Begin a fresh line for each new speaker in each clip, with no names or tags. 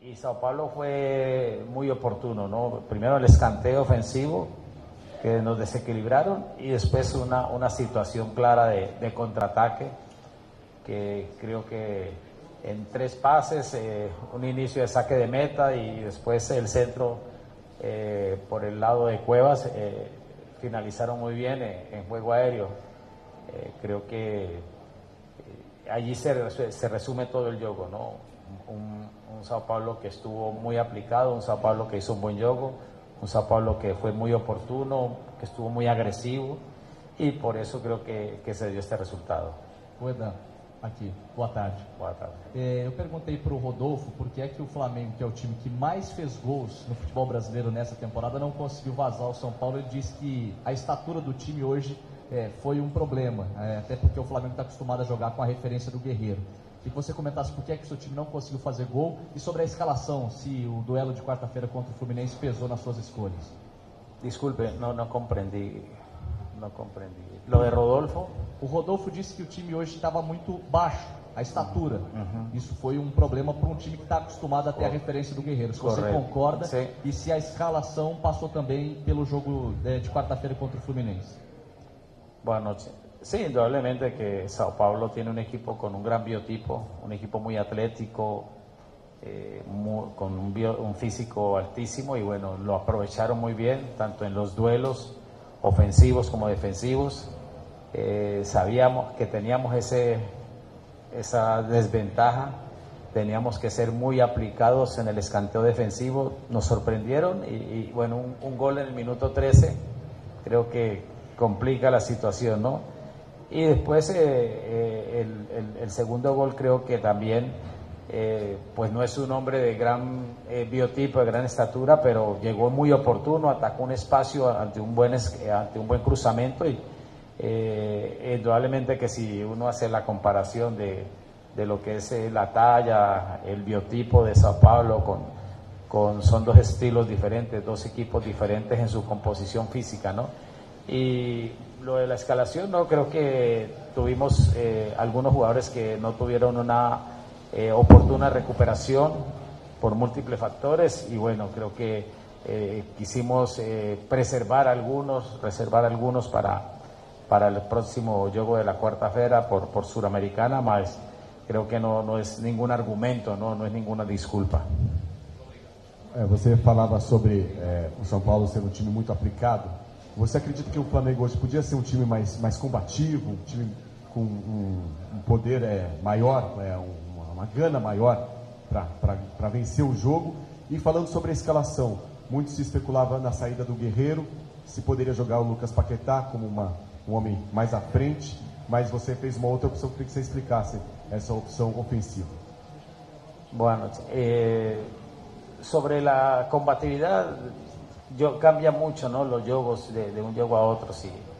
y Sao Paulo fue muy oportuno, ¿no? Primero el escanteo ofensivo, que nos desequilibraron, y después una situación clara de contraataque, que creo que en 3 pases, un inicio de saque de meta y después el centro por el lado de Cuevas, finalizaron muy bien en juego aéreo. Creo que allí se resume todo el juego, ¿no? Un Sao Paulo que estuvo muy aplicado, un Sao Paulo que hizo un buen juego, un Sao Paulo que fue muy oportuno, que estuvo muy agresivo, y por eso creo que se dio este resultado.
Oi, Dan. Aqui, boa tarde.
Boa tarde.
Eu perguntei para o Rodolfo por que é que o Flamengo, que é o time que mais fez gols no futebol brasileiro nessa temporada, não conseguiu vazar o São Paulo. Ele disse que a estatura do time hoje foi um problema, até porque o Flamengo está acostumado a jogar com a referência do Guerreiro. Que você comentasse por que é que o seu time não conseguiu fazer gol e sobre a escalação, se o duelo de quarta-feira contra o Fluminense pesou nas suas escolhas.
Desculpe, no comprendí. Lo de Rodolfo?
O Rodolfo disse que o time hoje estava muito baixo, a estatura. Isso foi um problema para um time que está acostumado a ter a referência do Guerreiro. Se você concorda,
sim.
E se a escalação passou também pelo jogo de quarta-feira contra o Fluminense.
Bueno, sí, indudablemente que Sao Paulo tiene un equipo con un gran biotipo, un equipo muy atlético, con un físico altísimo, y bueno, lo aprovecharon muy bien, tanto en los duelos ofensivos como defensivos. Sabíamos que teníamos esa desventaja, teníamos que ser muy aplicados en el escanteo defensivo. Nos sorprendieron y bueno, un gol en el minuto 13 creo que complica la situación, ¿no? Y después el segundo gol creo que también pues no es un hombre de gran biotipo, de gran estatura, pero llegó muy oportuno, atacó un espacio ante un buen cruzamiento, y indudablemente que si uno hace la comparación de lo que es la talla, el biotipo de Sao Paulo son 2 estilos diferentes, 2 equipos diferentes en su composición física, ¿no? Y lo de la escalación, no, creo que tuvimos algunos jugadores que no tuvieron una oportuna recuperación por múltiples factores, y bueno, creo que quisimos reservar algunos para el próximo juego de la quarta-feira por Sul-Americana, mas creo que no es ningún argumento, no es ninguna disculpa.
Você falava sobre o São Paulo ser um time muito aplicado. Você acredita que o Flamengo hoje podia ser um time mais combativo, um time com um poder maior, uma gana maior para vencer o jogo? E falando sobre a escalação, muito se especulava na saída do Guerreiro, se poderia jogar o Lucas Paquetá como um homem mais à frente, mas você fez uma outra opção. Queria que você explicasse essa opção ofensiva.
Bueno, sobre la combatividad, cambia mucho, ¿no? Los juegos de un juego a otro.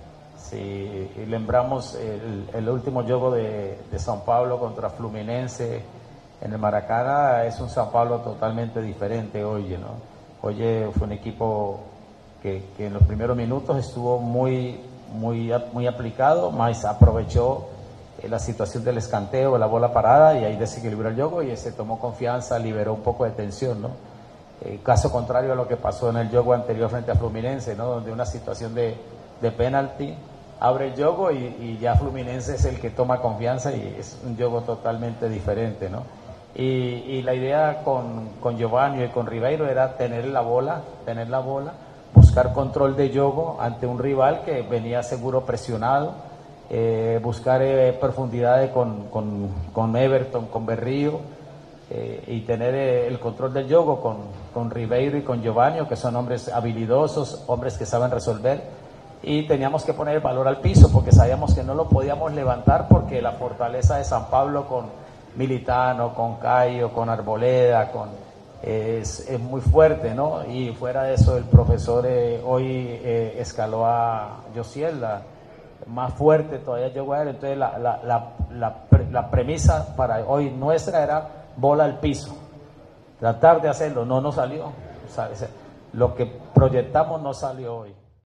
Si lembramos el último juego de São Paulo contra Fluminense en el Maracaná, es un São Paulo totalmente diferente hoy, ¿no? Hoy fue un equipo que en los primeros minutos estuvo muy aplicado, más aprovechó la situación del escanteo, la bola parada, y ahí desequilibró el juego y se tomó confianza, liberó un poco de tensión, ¿no? Caso contrario a lo que pasó en el juego anterior frente a Fluminense, ¿no? Donde una situación de penalti abre el juego y ya Fluminense es el que toma confianza, y es un juego totalmente diferente, ¿no? Y la idea con Giovanni y con Ribeiro era tener la bola, buscar control de juego ante un rival que venía seguro presionado, buscar profundidades con Everton, con Berrío, y tener el control del juego con Ribeiro y con Giovanni, que son hombres habilidosos, hombres que saben resolver, y teníamos que poner el valor al piso porque sabíamos que no lo podíamos levantar, porque la fortaleza de San Pablo con Militano, con Caio, con Arboleda, es muy fuerte, ¿no? Y fuera de eso, el profesor hoy escaló a Josiel, más fuerte todavía llegó a él. Entonces la premisa para hoy nuestra era bola al piso, tratar de hacerlo. No nos salió, o sea, lo que proyectamos no salió hoy.